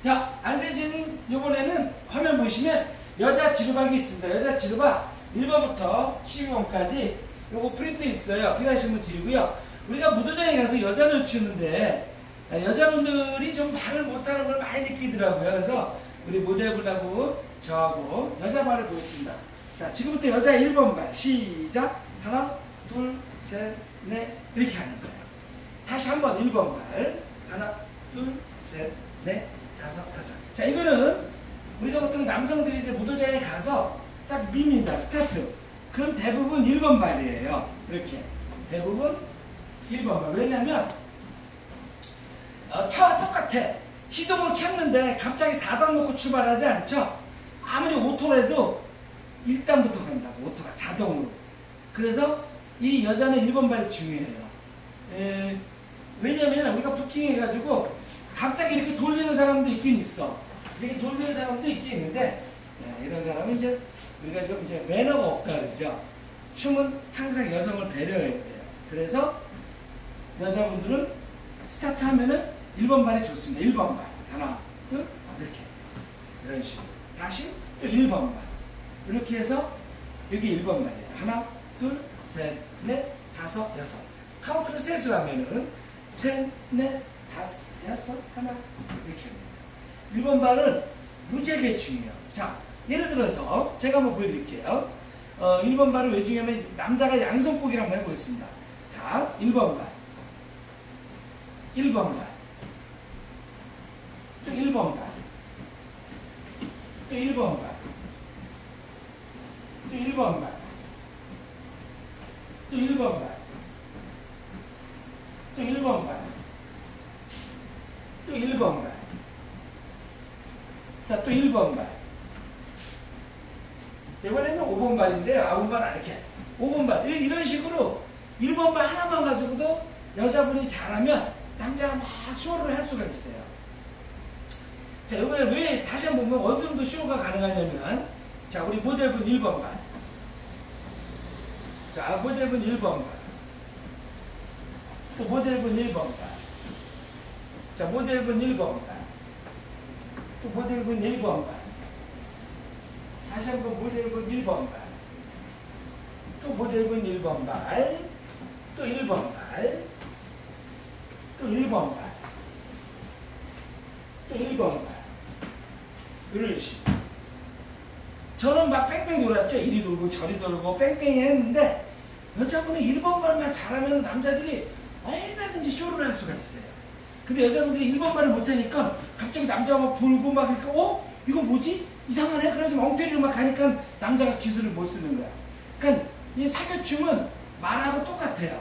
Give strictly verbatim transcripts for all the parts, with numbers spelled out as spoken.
자, 안세진 요번에는 화면 보시면 여자 지르박이 있습니다. 여자 지르박 일 번부터 십이 번까지 요거 프린트 있어요. 필요하신 분 드리고요. 우리가 무도장에 가서 여자를 치우는데 여자분들이 좀 발을 못하는 걸 많이 느끼더라고요. 그래서 우리 모델분하고 저하고 여자 발을 보겠습니다. 자, 지금부터 여자 일 번 발 시작. 하나 둘 셋 넷 이렇게 하는 거예요. 다시 한번 일 번 발 하나 둘 셋 넷 다섯 다섯. 자, 이거는 우리가 보통 남성들이 이제 무도장에 가서 딱 밉니다. 스타트. 그럼 대부분 일 번 발이에요. 이렇게 대부분 일 번 발. 왜냐면 어, 차와 똑같아. 시동을 켰는데 갑자기 사 단 놓고 출발하지 않죠? 아무리 오토라도 일 단부터 간다고. 오토가 자동으로. 그래서 이 여자는 일 번 발이 중요해요. 에, 왜냐면 우리가 부킹해가지고 갑자기 이렇게 돌리는 사람도 있긴 있어. 이렇게 돌리는 사람도 있긴 있는데 네, 이런 사람은 이제 우리가 좀 이제 매너가 없다 그러죠. 춤은 항상 여성을 배려해야 돼요. 그래서 여자분들은 스타트 하면은 일 번 발이 좋습니다. 일 번 발. 하나, 둘, 이렇게. 이런 식으로. 다시 또 일 번 발. 이렇게 해서 여기 일 번 발이에요. 하나, 둘, 셋, 넷, 다섯, 여섯. 카운트를 셋으로 하면은 셋, 넷, 다섯, 여섯, 하나 이렇게 합니다. 일 번 발은 무지하게 중요해요. 자, 예를 들어서 제가 한번 보여드릴게요. 어, 일 번 발은 왜 중요하면 남자가 양손목이라고 한번 해보겠습니다. 자, 일 번 발. 일 번 발. 또 일 번 발. 또 일 번 발. 또 일 번 발. 또 일 번 발. 또 일 번 발. 또 일 번 발. 자, 또 일 번 발. 이번에는 오 번 발인데요. 아, 오 번 발 이렇게. 오 번 발. 이런 식으로 일 번 발 하나만 가지고도 여자분이 잘하면 남자가 막 쇼를 할 수가 있어요. 자, 이번에 왜 다시 한번 보면 어느 정도 쇼가 가능하냐면, 자, 우리 모델분 일 번 발. 자, 모델분 일 번 발. 또 모델분 일 번 발. 자, 모델분 일 번 발. 또 모델분 일 번 발. 다시 한번 모델분 일 번 발. 또 모델분 일 번 발. 또 일 번 발. 또 일 번 발. 또 일 번 발. 이런 식으로. 저는 막 뺑뺑 돌았죠. 이리 돌고 저리 돌고 뺑뺑이 했는데 여자분은 일 번 발만 잘하면 남자들이 얼마든지 쇼를 할 수가 있어요. 근데 여자분들이 일 번 발을 못하니까 갑자기 남자가 막 돌고 막 그러니까 어? 이거 뭐지? 이상하네? 그래서 엉터리로 막 가니까 남자가 기술을 못 쓰는 거야. 그러니까 이 사교춤은 말하고 똑같아요.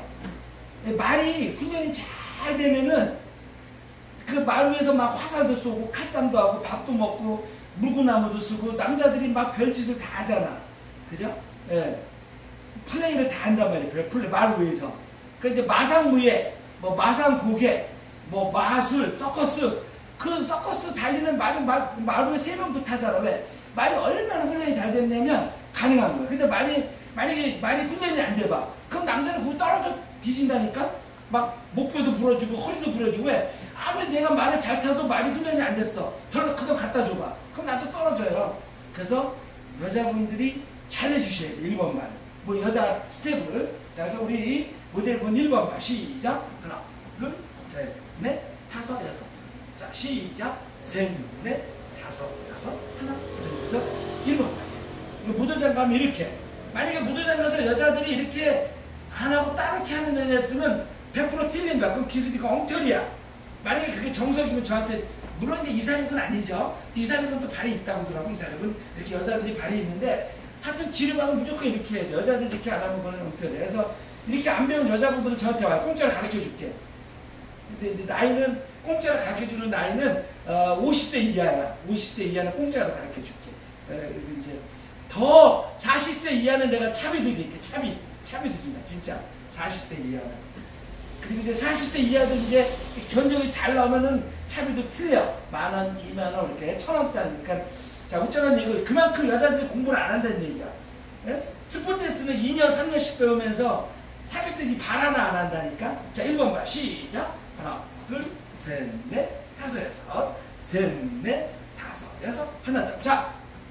말이 훈련이 잘 되면은 그 말 위에서 막 화살도 쏘고 칼싸움도 하고 밥도 먹고 물구나무도 쓰고 남자들이 막 별짓을 다 하잖아. 그죠? 예. 플레이를 다 한단 말이에요. 플레이, 말 위에서. 그 이제 마상무예, 뭐 마상고개, 뭐 마술, 서커스, 그 서커스 달리는 말, 말, 말 위에 세 명도 타잖아. 왜? 말이 얼마나 훈련이 잘 됐냐면 가능한 거야. 근데 말이, 만약에 말이 훈련이 안 돼봐. 그럼 남자는 그 떨어져 뒤진다니까? 막 목뼈도 부러지고 허리도 부러지고 왜? 아무리 내가 말을 잘 타도 말이 훈련이 안 됐어. 별로 그거 갖다 줘봐. 그럼 나도 떨어져요. 그래서 여자분들이 잘해주셔야 돼. 일 번 말. 뭐 여자 스텝을. 자, 그래서 우리 모델분 일 번 말. 시작. 하나, 둘, 셋, 넷, 다섯, 여섯. 자, 시작. 셋, 넷, 다섯, 여섯. 하나, 둘, 셋, 일 번 말. 무도장 가면 이렇게. 만약에 무도장 가서 여자들이 이렇게 안 하고 따르게 하는 여자였으면 백 퍼센트 틀린 거야. 그럼 기술이가 엉터리야. 만약에 그게 정석이면 저한테, 물론 이제 이사력은 아니죠. 이사력은 또 발이 있다고 하더라고. 이사력은 이렇게 여자들이 발이 있는데 하여튼 지르방은 무조건 이렇게 해야 돼. 여자들이 이렇게 안 하면 그건 엉터리야. 그래서 이렇게 안 배운 여자분들은 저한테 와요. 공짜로 가르쳐 줄게. 근데 이제 나이는, 공짜로 가르쳐 주는 나이는 어, 오십 세 이하야. 오십 세 이하는 공짜로 가르쳐 줄게. 그리고 이제 더 사십 세 이하는 내가 차비 드릴게. 차비. 차비 드린다. 진짜. 사십 세 이하는. 그리고 이제 사십 세 이하도 이제 견적이 잘 나오면은 차비도 틀려. 만 원, 이만 원, 이렇게 천 원짜리. 그러니까, 자, 어쩌면 이거 그만큼 여자들이 공부를 안 한다는 얘기야. 예? 스포츠댄스는 이 년, 삼 년씩 배우면서 사교육이 발 하나 안 한다니까? 자, 일 번 봐. 시작. 하나, 둘, 셋, 넷, 다섯, 여섯. 셋, 넷, 다섯, 여섯, 하나, 둘. 자,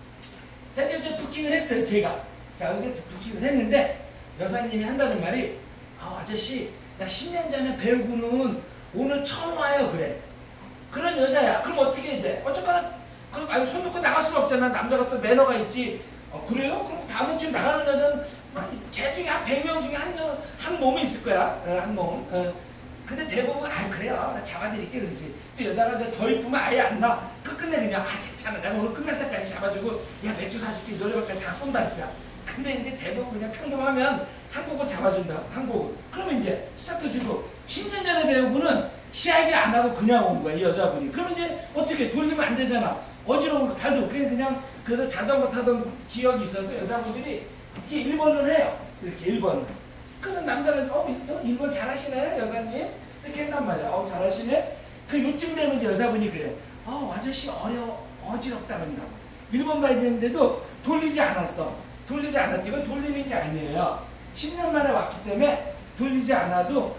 자, 이제, 이제 부킹을 했어요, 제가. 자, 근데 부킹을 했는데, 여사님이 한다는 말이, 아, 아저씨, 나 십 년 전에 배우고는 오늘 처음 와요, 그래. 그런 여자야. 그럼 어떻게 해야 돼? 어쨌거나, 그럼, 아니, 손 놓고 나갈 수는 없잖아. 남자가 또 매너가 있지. 어, 그래요? 그럼 다음에 지금 나가는 여자는, 개 중에 한 백 명 중에 한, 명, 한 몸이 있을 거야. 어, 한 몸. 어. 근데 대부분, 아, 그래요. 나 잡아드릴게. 그러지. 또 여자가 이제 더 이쁘면 아예 안 나. 끝끝내 그냥, 아, 괜찮아. 내가 오늘 끝날 때까지 잡아주고, 야, 맥주 사줄게. 노래방까지 다 쏜다, 진짜. 근데 이제 대부분 그냥 평범하면 한 곡을 잡아준다. 한 곡을. 그러면 이제 스타트 주고, 십 년 전에 배우고는 시야기 안 하고 그냥 온 거야, 이 여자분이. 그러면 이제 어떻게 돌리면 안 되잖아. 어지러운 발도 그냥 그냥 그래서 자전거 타던 기억이 있어서 여자분들이 이렇게 일 번을 해요. 이렇게 일 번을. 그래서 남자가 어, 일 번 잘하시네, 여사님. 이렇게 한단 말이야. 어, 잘하시네. 그 요쯤 되면 이제 여자분이 그래. 어, 아저씨 어려, 어지럽다 그런다고. 일 번 봐야 되는데도 돌리지 않았어. 돌리지 않았지. 이건 돌리는 게 아니에요. 십 년 만에 왔기 때문에 돌리지 않아도,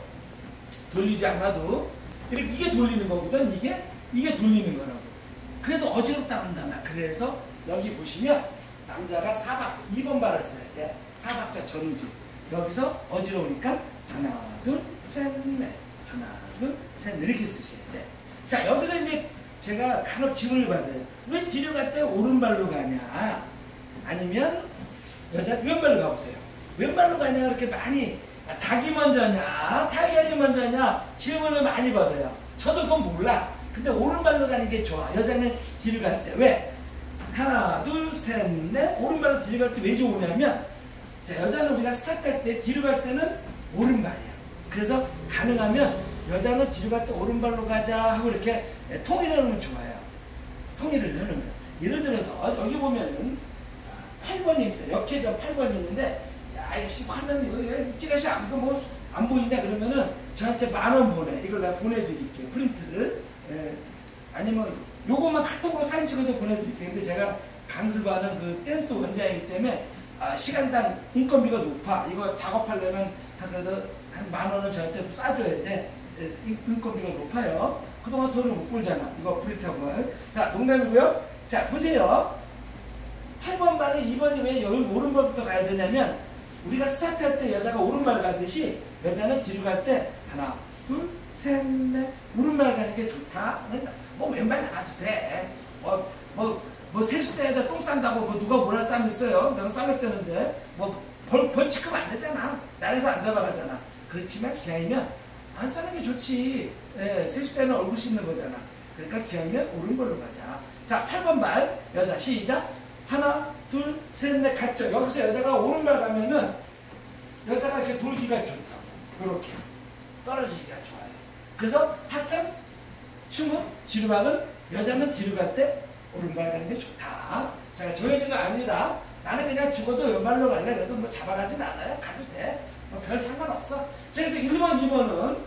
돌리지 않아도, 그리고 이게 돌리는 거거든, 이게? 이게 돌리는 거라고. 그래도 어지럽다 그런다면. 그래서 여기 보시면 남자가 사 박자, 이 번 발을 써야 돼. 사 박자 전우지. 여기서 어지러우니까 하나, 둘, 셋, 넷. 하나, 둘, 셋, 넷. 이렇게 쓰셔야 돼. 자, 여기서 이제 제가 간혹 질문을 받아요. 왜 뒤로 갈 때 오른발로 가냐? 아니면 여자 왼발로 가보세요. 왼발로 가냐? 그렇게 많이 닭이 먼저냐? 달걀이 먼저냐? 질문을 많이 받아요. 저도 그건 몰라. 근데 오른발로 가는 게 좋아. 여자는 뒤로 갈 때. 왜? 하나, 둘, 셋, 넷. 오른발로 뒤로 갈 때 왜 좋으냐면, 자, 여자는 우리가 스타트 할 때 뒤로 갈 때는 오른발이야. 그래서 가능하면 여자는 뒤로 갈 때 오른발로 가자 하고 이렇게 통일을 하면 좋아요. 통일을 해놓으면. 예를 들어서 여기 보면은 팔 번이 있어요. 역회전 팔 번이 있는데, 야, 역시 화면 이거 찌라시 안, 뭐, 안 보인다 그러면은 저한테 만 원 보내. 이걸 내가 보내드릴게요. 프린트를. 예. 아니면 요것만 카톡으로 사진 찍어서 보내드릴게요. 근데 제가 강습하는 그 댄스 원장이기 때문에 아, 시간당 인건비가 높아. 이거 작업하려면 한 그래도 한 만 원은 저한테 쏴줘야 돼. 예, 인건비가 높아요. 그동안 돈을 못 벌잖아. 이거 프린트한 걸. 자, 농담이고요. 자, 보세요. 팔 번 발에 이 번이 왜 여기 오른발부터 가야 되냐면, 우리가 스타트할 때 여자가 오른발 가듯이 여자는 뒤로 갈 때 하나, 둘, 셋, 넷. 오른발 가는 게 좋다. 뭐 왼발 나가도 돼. 뭐, 뭐, 뭐 세수대에다 똥 싼다고 뭐 누가 뭐라 싸겠어요? 내가 싸겠다는데. 뭐 벌, 벌칙금 안 내잖아. 나라에서 안 잡아가잖아. 그렇지만 기왕이면 안 싸는 게 좋지. 예, 세수대는 얼굴 씻는 거잖아. 그러니까 기왕이면 오른발로 가자. 자, 팔 번 발. 여자 시작. 하나, 둘, 셋, 넷 갔죠. 여기서 여자가 오른발 가면은 여자가 이렇게 돌기가 좋다고. 이렇게 떨어지기가 좋아요. 그래서 하여튼 춤은, 지루박은 여자는 뒤로 갈 때 오른발 가는 게 좋다. 자, 정해진 거 아닙니다. 나는 그냥 죽어도 왼발로 갈래. 그래도 뭐 잡아가진 않아요. 가도 돼. 뭐 별 상관없어. 자, 그래서 일 번, 이 번은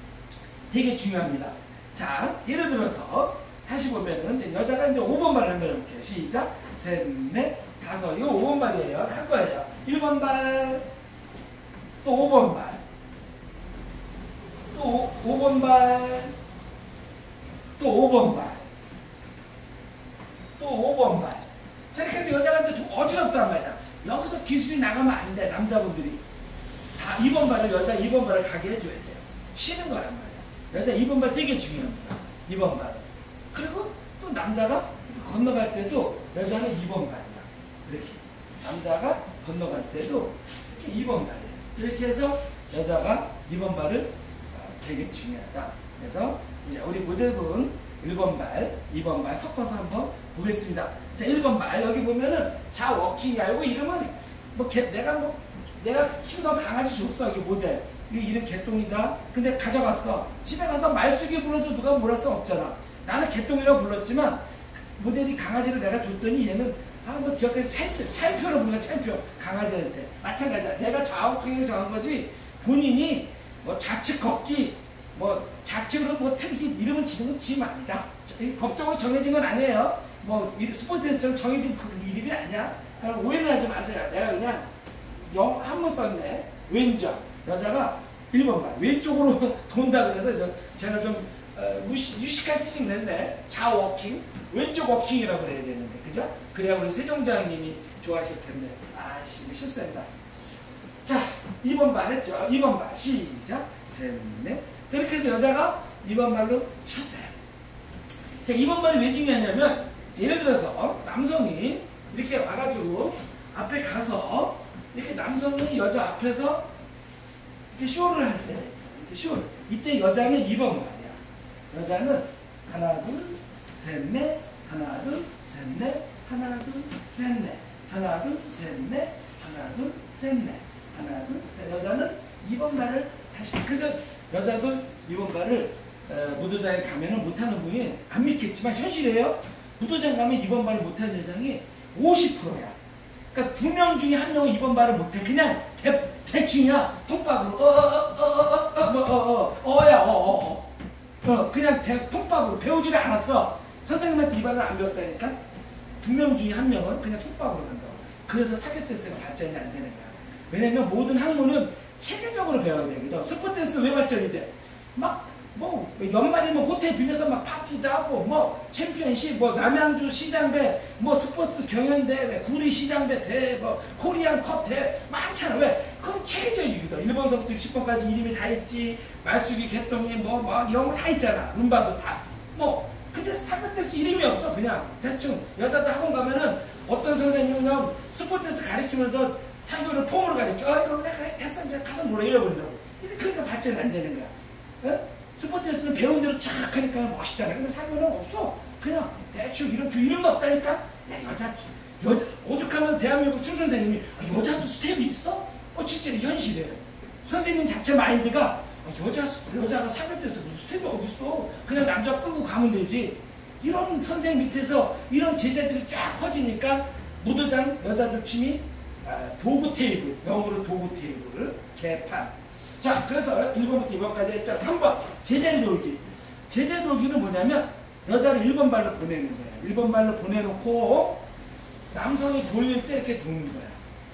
되게 중요합니다. 자, 예를 들어서 다시 보면은 이제 여자가 이제 오 번 발을 한번 해볼게요. 시작. 셋, 넷, 다섯. 이거 오 번 발이에요. 할 거예요. 일 번 발, 또 오 번 발, 또 오 번 발, 또 오 번 발, 또 오 번 발. 자, 이렇게 해서 여자가 이제 어지럽단 말이야. 여기서 기술이 나가면 안 돼, 남자분들이. 사, 이 번 발을, 여자 이 번 발을 가게 해줘야 돼요. 쉬는 거란 말이야. 여자 이 번 발 되게 중요합니다. 이 번 발. 그리고 또 남자가 건너갈 때도 여자는 이 번 발이야. 이렇게. 남자가 건너갈 때도 이렇게 이 번 발이에요. 이렇게 해서 여자가 이 번 발을 되게 중요하다. 그래서 이제 우리 모델분 일 번 발, 이 번 발 섞어서 한번 보겠습니다. 자, 일 번 발 여기 보면은 자 워킹 알고 이름은 뭐 개, 내가 뭐 내가 키우던 강아지 줬어. 여기 모델. 이 이름 개똥이다. 근데 가져갔어. 집에 가서 말숙이 불러도 누가 뭐랄 수 없잖아. 나는 개똥이라고 불렀지만 모델이 강아지를 내가 줬더니 얘는 아뭐 기억해 차인표, 차인표로 부르는 차인표 강아지한테 마찬가지다. 내가 좌우킹을 정한 거지 본인이 뭐 좌측 걷기 뭐 좌측으로 뭐 틀기 이름을 지는 건 지 맘이다. 법적으로 정해진 건 아니에요. 뭐 스포츠에서 정해진 그 이름이 아니야. 오해를 하지 마세요. 내가 그냥 영 한번 썼네. 왼쪽 여자가 일 번 발 왼쪽으로 돈다 그래서 제가 좀 어, 무시, 유식한 티칭 냈네. 좌워킹, 왼쪽 워킹이라고 그래야 되는데, 그죠? 그래야 우리 세종장님이 좋아하실 텐데. 아씨, 실수했다. 자, 이 번 말 했죠? 이 번 말. 시작. 셋, 넷. 자, 이렇게 해서 여자가 이 번 말로 쉬었어요. 자, 이 번 말이 왜 중요하냐면, 예를 들어서 남성이 이렇게 와가지고 앞에 가서 이렇게 남성이 여자 앞에서 이렇게 쇼를 할 때, 이렇게 쇼를. 이때 여자는 이 번 말이야. 여자는 하나, 둘, 셋, 넷, 하나, 둘, 셋, 넷, 하나, 둘, 셋, 넷, 하나, 둘, 셋, 넷, 하나, 둘, 셋, 넷, 하나, 둘, 셋. 여자는 이 번 말을 다시. 그래서 여자도 이 번 말을 어, 무도장에 가면은 못하는 분이 안 믿겠지만 현실이에요. 무도장 가면 이 번 말을 못하는 여장이 오십 퍼센트야. 그러니까 두 명 중에 한 명은 이 번 말을 못해. 그냥 대, 대충이야. 통박으로 어어어어어어어어야 어어어 어 그냥 대, 통박으로 배우지를 않았어. 선생님한테 이 말을 안 배웠다니까. 두 명 중에 한 명은 그냥 통박으로 간다고. 그래서 사교 댄스가 발전이 안 되는 거야. 왜냐면 모든 학문은 체계적으로 배워야 되거든. 스포 댄스 왜 발전이 돼? 막 뭐 연말이면 호텔 빌려서 막 파티도 하고 뭐 챔피언십 뭐 남양주 시장배 뭐 스포츠 경연대회 구리 시장배 대회 뭐 코리안 컵 대회 많잖아. 왜? 그럼 체계적이거든. 일 번서부터 육십 번까지 이름이 다 있지. 말숙이 개똥이 뭐 뭐 이런 거 다 있잖아. 룸바도 다 뭐. 근데 사교 댄스 이름이 없어. 그냥 대충 여자도 학원 가면은 어떤 선생님은 스포 댄스 가르치면서 사교를 폼으로 가르쳐. 어 이거 그래 됐어 이제 가서 놀아 잃어버린다고. 그러니까 발전이 안 되는 거야. 어? 스포 댄스는 배운 대로 쫙 하니까 멋있잖아. 근데 사교는 없어. 그냥 대충 이런 그 이름도 없다니까. 야 여자 여자 오죽하면 대한민국 춤 선생님이 아, 여자도 스텝이 있어? 어 진짜 현실이에요. 선생님 자체 마인드가 아, 여자 여자가 사교 댄스 무슨 스텝이 어딨어? 그냥 남자 끌고 가면 되지. 이런 선생님 밑에서 이런 제자들이 쫙 퍼지니까 무도장 여자들 춤이 아, 도구 테이블, 영어로 도구 테이블, 개판. 자, 그래서 일 번부터 이 번까지 했죠. 삼 번, 제자리 돌기. 제자리 돌기는 뭐냐면, 여자를 일 번 발로 보내는 거야. 일 번 발로 보내놓고, 남성이 돌릴 때 이렇게 도는 거야.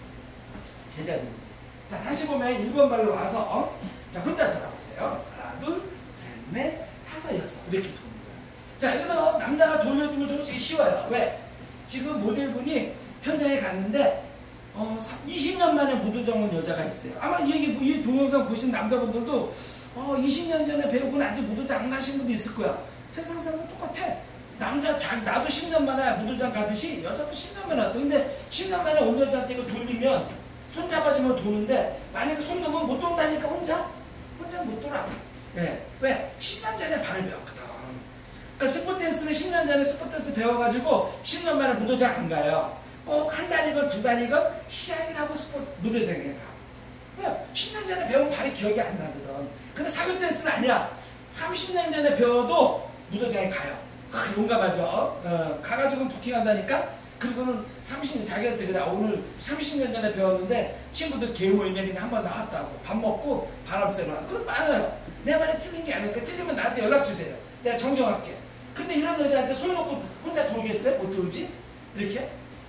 제자리 돌기. 자, 다시 보면 일 번 발로 와서, 어? 자, 혼자 돌아보세요. 하나, 둘, 셋, 넷, 다섯, 여섯. 이렇게 도는 거야. 자, 여기서 남자가 돌려주면 솔직히 쉬워요. 왜? 지금 모델분이 현장에 갔는데, 어, 이십 년 만에 무도장 온 여자가 있어요. 아마 이 얘기, 이 동영상 보신 남자분들도 어, 이십 년 전에 배우고는 아직 무도장 안 가신 분도 있을 거야. 세상 사람은 똑같아. 남자, 자, 나도 십 년 만에 무도장 가듯이 여자도 십 년 만에 왔다. 근데 십 년 만에 온 여자한테 이거 돌리면 손 잡아주면 도는데 만약에 손 놓으면 못 돈다니까 혼자? 혼자 못 돌아. 네. 왜? 십 년 전에 발을 배웠거든. 그러니까 스포 댄스는 십 년 전에 스포 댄스 배워가지고 십 년 만에 무도장 안 가요. 꼭 한 달이건 두 달이건 시작이라고 스포츠 무도장에 가. 왜? 십 년 전에 배운 발이 기억이 안 나거든. 근데 사교 댄스는 아니야. 삼십 년 전에 배워도 무도장에 가요. 아, 용감하죠? 어, 가가지고 부킹한다니까? 그리고는 삼십 년, 자기한테 그래. 오늘 삼십 년 전에 배웠는데 친구들 개모임에 그냥 한번 나왔다고. 밥 먹고 바람 쐬러 와. 그럼 많아요. 내 말이 틀린 게 아닐까? 틀리면 나한테 연락 주세요. 내가 정정할게. 근데 이런 여자한테 손 놓고 혼자 돌겠어요? 못 돌지? 이렇게?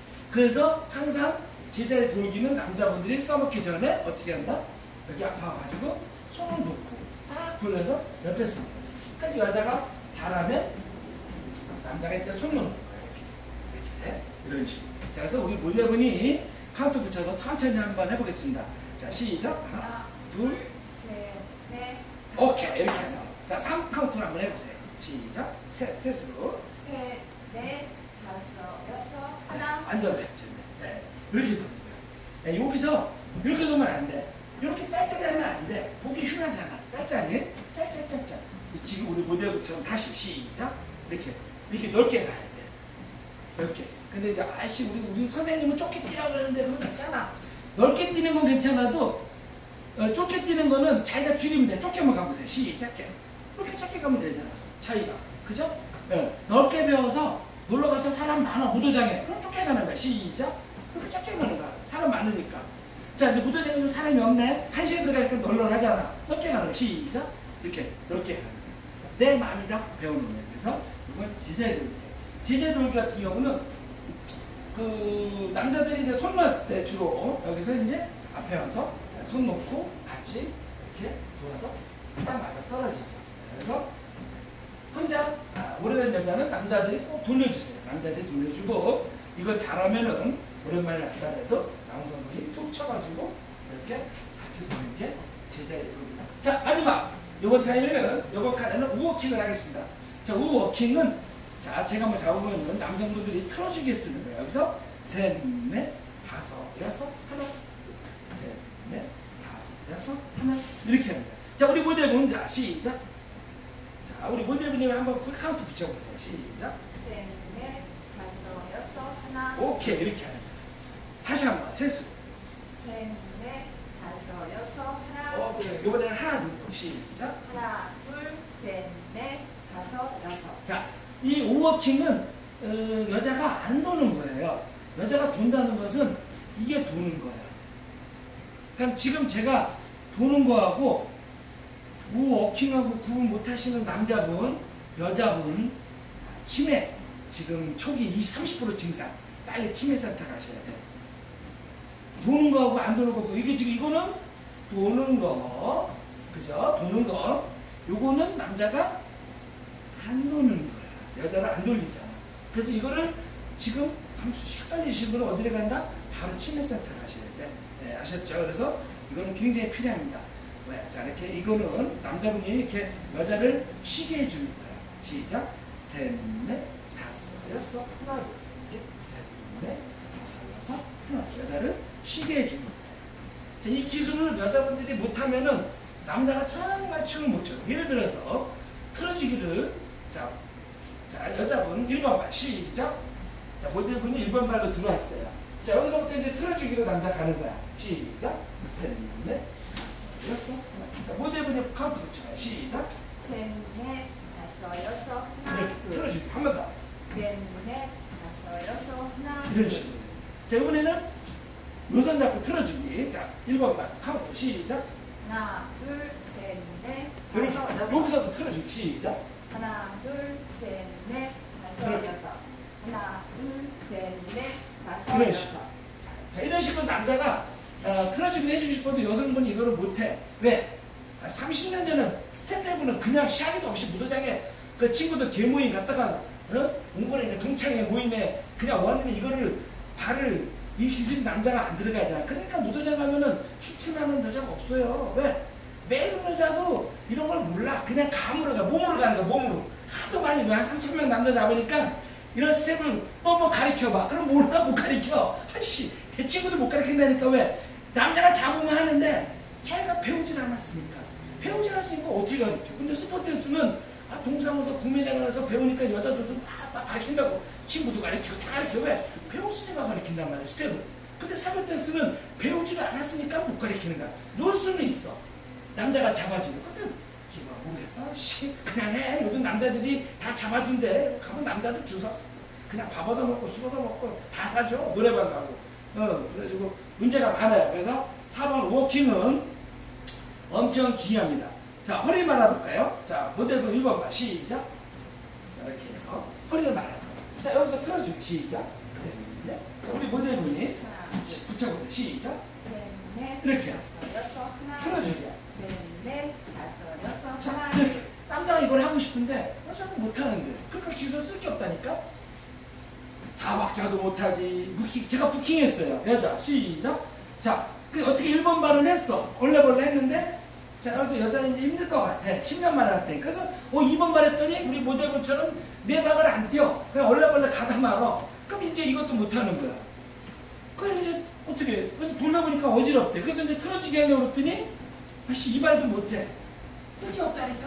그래서 항상 제자리 돌기는 남자분들이 써먹기 전에 어떻게 한다? 여기 아파가지고 손을 놓고 싹 돌려서 옆에 씁니다. 그러니까 여자가 잘하면 남자가 이제 손 놓는 거예요. 이렇게. 이렇게. 이런 식으로. 자, 그래서 우리 모델분이 카운트 붙여서 천천히 한번 해보겠습니다. 자, 시작. 하나, 둘, 셋, 넷, 오케이. 이렇게 해서. 자, 삼 카운트를 한번 해보세요. 시작. 셋, 셋으로. 셋, 넷, 다섯, 여섯, 하나. 안전했죠. 네. 이렇게 도는 거야. 네, 여기서 이렇게 도면 안 돼. 이렇게 짤짤이 하면 안 돼. 보기 흉하잖아. 짤짤이. 짤짤짤짤. 지금 우리 모델처럼 다시 시작. 이렇게. 이렇게 넓게 가야 돼. 넓게. 근데 이제 아씨 우리 우리 선생님은 좁게 뛰라고 그러는데 그건 괜찮아. 넓게 뛰는 건 괜찮아도 어, 좁게 뛰는 거는 자기가 줄이면 돼. 좁게만 가보세요. 시작. 이렇게 작게 가면 되잖아. 차이가. 그죠? 네. 넓게 배워서 놀러 가서 사람 많아. 무도장에. 그럼 좁게 가는 거야. 시작. 그렇게 작게 가는 거야. 사람 많으니까. 자, 이제 무도장에 좀 사람이 없네. 한 시에 들어가니까 널널하잖아. 넓게 가는 거야. 시작. 이렇게 넓게 가는 거야. 내 마음이다. 배우는 거야. 그래서 이건 제자의 돌기. 제자의 돌기 같은 경우는 그 남자들이 이제 손 놨을 때 주로 여기서 이제 앞에 와서 손 놓고 같이 이렇게 돌아서 딱 맞아 떨어지죠. 그래서 혼자 아, 오래된 여자는 남자들이 꼭 돌려주세요. 남자들이 돌려주고 이걸 잘하면은 오랜만에 하더라도 남성분이 툭 쳐가지고 이렇게 같이 도는 게 제자의 겁니다. 자 마지막 이번 타임에는 이번 칸에는 우워킹을 하겠습니다. 자 우워킹은 자 제가 한번 잡으면은 남성분들이 틀어주게 쓰는 거예요. 여기서 셋, 넷, 다섯, 여섯, 하나, 셋, 넷, 다섯, 여섯, 하나 이렇게 합니다. 자 우리 모델분 자 시작. 자 우리 모델분이 한번 그 카운트 붙여보세요. 시작. 셋, 넷, 다섯, 여섯, 하나. 오케이 이렇게 하는 거예요. 다시 한번 세수. 셋, 넷, 다섯, 여섯, 하나. 오케이 이번에는 하나 둘 시작. 하나, 둘, 셋, 넷, 다섯, 여섯. 자, 이 우워킹은 어, 여자가 안 도는 거예요. 여자가 돈다는 것은 이게 도는 거예요. 그럼 지금 제가 도는 거하고 우워킹하고 구분 못하시는 남자분, 여자분 치매 지금 초기 이십, 삼십 퍼센트 증상 빨리 치매센터 가셔야 돼요. 도는 거하고 안 도는 거고 이게 지금 이거는 도는 거 그죠? 도는 거 요거는 남자가 안 도는 거야. 여자는 안 돌리잖아. 그래서 이거를 지금 헷갈리시는 분은 어디를 간다? 바로 치매센터 가셔야 돼. 네, 아셨죠? 그래서 이거는 굉장히 필요합니다. 왜? 자, 이렇게 이거는 남자분이 이렇게 여자를 쉬게 해주는 거야. 시작. 셋, 넷, 다섯, 여섯, 하나, 둘, 셋, 넷, 다섯, 여섯, 하나. 여자를 쉬게 해주는 거야. 자, 이 기술을 여자분들이 못하면은 남자가 정말 춤을 못 춰요. 예를 들어서 틀어지기를 자, 자 여자분 일 번 발 시작. 자 모델분이 일 번 발로 들어왔어요. 자 여기서부터 이제 틀어주기로 남자 가는 거야. 시작. 셋, 넷, 다섯, 여섯, 하나. 자 모델분이 카운트 붙여요. 시작. 셋, 넷, 다섯, 여섯, 하나, 이렇게 둘. 틀어주기 한 번 더. 셋, 넷, 다섯, 여섯, 하나, 이런 둘. 식으로. 자 이번에는 요선 잡고 틀어주기. 자 일 번 발 카운트 시작. 하나, 둘, 셋, 넷, 이렇게 다섯, 여섯. 여기서도 틀어주기 시작. 하나, 둘, 셋, 넷, 다섯, 그렇게. 여섯. 하나, 둘, 셋, 넷, 다섯, 이런 여섯. 식으로. 자 이런 식으로 남자가 어, 틀어주기 해주고 싶어도 여성분이 이거를 못해. 왜? 아, 삼십 년 전에 스탠드업은 그냥 시작도 없이 무도장에 그 친구들 개모임 갔다가 어? 공부를 동창회 모임에 그냥 원하는 이거를 발을 이 기술이 남자가 안 들어가잖아. 그러니까 무도장 가면은 슈팅하는 여자가 없어요. 왜? 매일 여자도 이런 걸 몰라. 그냥 감으로 가, 몸으로 가는 거야, 몸으로. 하도 많이 한 삼천 명 남자 잡으니까 이런 스텝을 또 뭐 가르쳐봐. 그럼 몰라, 못 가르쳐. 아이씨, 내 친구도 못 가르친다니까. 왜? 남자가 잡으면 하는데 자기가 배우질 않았으니까. 배우질 않았으니까 어떻게 가르쳐? 근데 스포츠댄스는 아, 동사무소 구매대관에서 배우니까 여자들도 막, 막 가르친다고. 친구도 가르치고 다 가르쳐. 왜? 배웠으니까 가르친단 말이야, 스텝을. 근데 사교 댄스는 배우지를 않았으니까 못 가르치는 거야. 놀 수는 있어. 남자가 잡아주고. 근데 이거 모르겠다. 씨, 그냥 해. 요즘 남자들이 다 잡아준대. 가면 남자들 줄 섰어. 그냥 밥 얻어먹고 술 얻어먹고 다 사줘. 노래방 가고. 어, 그래가지고 문제가 많아요. 그래서 사 번 워킹은 엄청 중요합니다. 자, 허리 말아볼까요? 자, 모델분 일 번 봐. 시작. 자, 이렇게 해서 허리를 말았어. 자, 여기서 틀어주기. 시작. 셋, 넷. 자, 우리 모델분이 하나, 시- 붙여보세요. 시작. 셋, 넷, 이렇게. 다섯, 여섯, 하나, 틀어주기야. 셋, 넷, 다섯, 여섯, 자, 하나, 이렇게. 남자가 이걸 하고 싶은데 여자는 못하는데. 그러니까 기술 쓸 게 없다니까. 사박자도 못하지. 부킹, 제가 부킹했어요. 여자. 시작. 자, 그 어떻게 일 번 발을 했어. 얼레벌레 했는데 자, 여기서 여자는 이제 힘들 것 같아. 십 년 만에 할때. 그래서 어, 이 번 발했더니 우리 모델분처럼 네 박을 안 뛰어. 그냥 얼레벌레 가다 말어. 그럼 이제 이것도 못하는 거야. 그럼 이제 어떻게 해? 그래서 돌려보니까 어지럽대. 그래서 이제 틀어지게 하려고 그랬더니 아씨 이 발도 못해. 쓸 게 없다니까.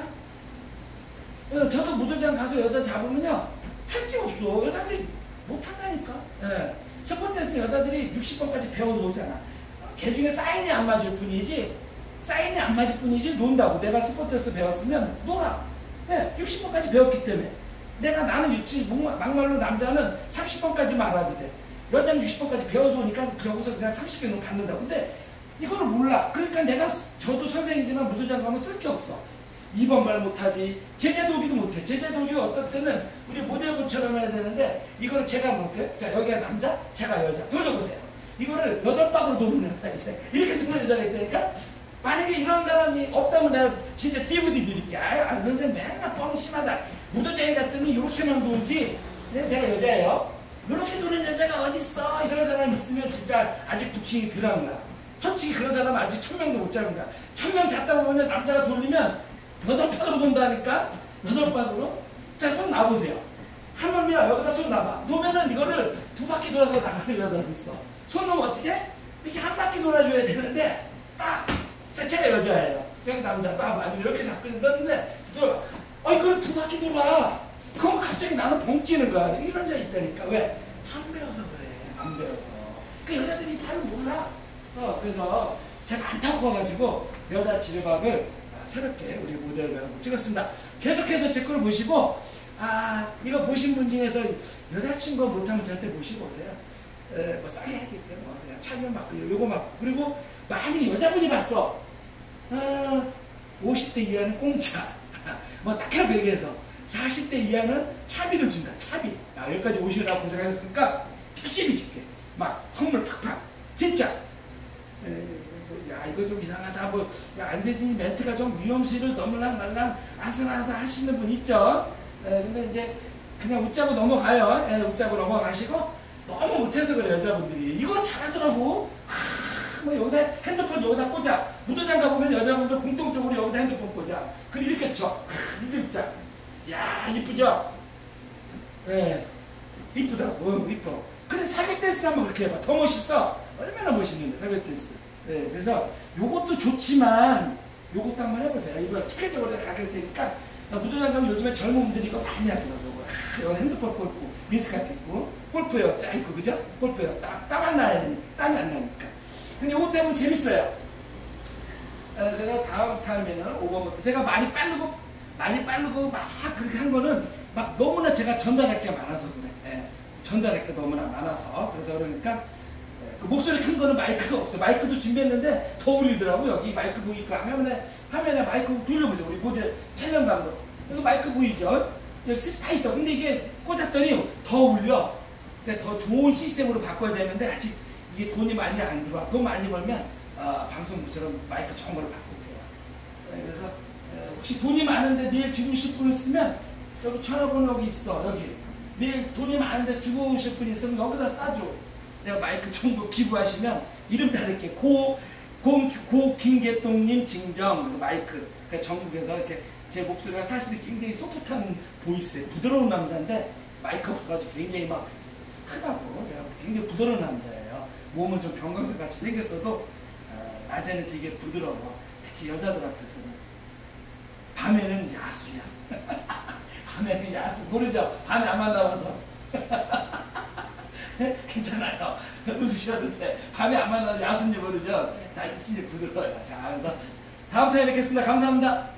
어, 저도 무도장 가서 여자 잡으면요 할 게 없어. 여자들이 못한다니까. 예. 스포츠댄스 여자들이 육십 번까지 배워서 오잖아. 걔 중에 사인이 안 맞을 뿐이지 사인이 안 맞을 뿐이지 논다고. 내가 스포츠댄스 배웠으면 놀아. 예. 육십 번까지 배웠기 때문에. 내가 나는 육십, 막말로 남자는 삼십 번까지만 알아도 돼. 여자는 육십 번까지 배워서 오니까 여기서 그냥 삼십 개는 받는다고. 근데 이거를 몰라. 그러니까 내가 저도 선생이지만 무도장 가면 쓸 게 없어. 이 번 말 못하지. 제재도기도 못해. 제재도기 어떨 때는 우리 모델분처럼 해야 되는데 이거를 제가 못해. 자 여기가 남자, 제가 여자. 돌려보세요. 이거를 여덟 박으로 돌리는 거야 이제. 이렇게 두는 여자가 있다니까. 만약에 이런 사람이 없다면 내가 진짜 디브이디 드릴게. 아유 안 선생 맨날 뻥 심하다. 무도장에 갔더니 이렇게만 돌지. 네, 내가 여자예요. 이렇게 도는 여자가 어딨어? 이런 사람 있으면 진짜 아직 부킹이 덜합니다. 솔직히 그런 사람 아직 천 명도 못 잡는다. 천 명 잡다 보면 남자가 돌리면 여덟 판으로 돈다니까? 여덟 판으로? 자, 손 놔보세요. 한 번이야, 여기다 손 놔봐. 놓으면은 이거를 두 바퀴 돌아서 나가는 여자도 있어. 손 놓으면 어떻게? 이렇게 한 바퀴 돌아줘야 되는데, 딱! 자, 제가 여자예요. 여기 남자, 딱, 아니, 이렇게 잡고 있는데, 돌아. 어, 이걸 두 바퀴 돌아. 그럼 갑자기 나는 벙 찌는 거야. 이런 자 있다니까. 왜? 안 배워서 그래. 안 배워서. 그 여자들이 바로 몰라. 어, 그래서 제가 안타까워가지고 여자 지뢰박을 새롭게 우리 모델을 찍었습니다. 계속해서 제 걸 보시고, 아, 이거 보신 분 중에서 여자친구 못하면 절대 모시고 오세요. 에, 뭐 싸게 하겠죠. 뭐 그냥 차면 맞고, 요거 맞고. 그리고 많이 여자분이 봤어. 어, 오십 대 이하는 공짜. 뭐 딱하고 얘기해서 사십 대 이하는 차비를 준다. 차비. 아, 여기까지 오시느라고 고생하셨으니까 열심히 줄게. 막 선물 팍팍. 진짜. 에, 야, 이거 좀 이상하다. 뭐, 야, 안세진이 멘트가 좀 위험수위를 넘을랑 말랑 아슬아슬 하시는 분 있죠. 에, 근데 이제 그냥 웃자고 넘어가요. 에, 웃자고 넘어가시고 너무 못해서 그래, 여자분들이. 이거 잘하더라고. 하, 뭐 여기다 핸드폰 여기다 꽂아. 무도장 가보면 여자분들 공통적으로 여기다 핸드폰 꽂아. 그리고 이렇게 쳐. 이렇게 쳐. 야, 이쁘죠? 예. 이쁘다고. 어, 이뻐. 근데 사격 댄스 한번 그렇게 해봐. 더 멋있어. 얼마나 멋있는데, 사격 댄스. 예, 그래서 요것도 좋지만 요것도 한번 해보세요. 이거 체계적으로 가르칠 테니까. 무도장 가면 요즘에 젊은 분들이 이거 많이 하더라고요. 여기 핸드폰 꽂고 미스카트 있고 골프요 짜 있고 그죠? 고프요 땀 안 나야 돼. 땀이 안 나니까. 근데 요것도 하면 재밌어요. 어, 그래서 다음 타임에는 오 번부터 제가 많이 빠르고 많이 빠르고 막 그렇게 한 거는 막 너무나 제가 전달할 게 많아서 그래. 예, 전달할 게 너무나 많아서 그래서 그러니까 그 목소리 큰 거는 마이크가 없어. 마이크도 준비했는데 더 울리더라고. 여기 마이크 보이니까 화면에, 화면에 마이크 돌려보세요. 우리 모델 촬영 감독. 여기 마이크 보이죠? 여기 스 다 있다. 근데 이게 꽂았더니 더 울려. 그러니까 더 좋은 시스템으로 바꿔야 되는데 아직 이게 돈이 많이 안 들어와. 돈 많이 벌면 어, 방송부처럼 마이크 좋은 걸로 바꿀게요. 네, 그래서 에, 혹시 돈이 많은데 내일 주무실 분 있으면 여기 전화번호 여기 있어. 여기. 내일 돈이 많은데 주고 오실 분 있으면 여기다 싸줘. 내가 마이크 정보 기부하시면 이름 다를게. 고, 고, 고 김계동님 증정 마이크. 그러니까 전국에서 이렇게 제 목소리가 사실 굉장히 소프트한 보이스예요. 부드러운 남자인데 마이크 없어가지고 굉장히 막 크다고. 제가 굉장히 부드러운 남자예요. 몸은 좀 병광석 같이 생겼어도 어, 낮에는 되게 부드러워. 특히 여자들 앞에서는. 밤에는 야수야. 밤에는 야수. 모르죠? 밤에 안 만나봐서. 괜찮아요. 웃으셔도 돼. 밤에 안 만나서 야수인지 모르죠? 나 진짜 부드러워요. 자, 그래서 다음 타임에 뵙겠습니다. 감사합니다.